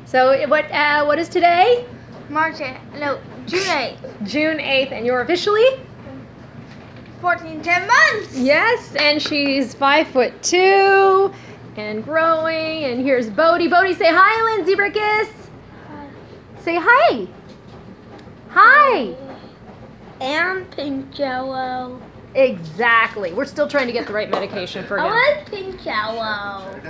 So what is today? June 8th. June 8th, and you're officially? 10 months. Yes, and she's 5'2" and growing. And here's Bodie. Bodie, say hi, Lindsay Rickus. Say hi. Hi. And pink jello. Exactly. We're still trying to get the right medication for him. I want pink jello.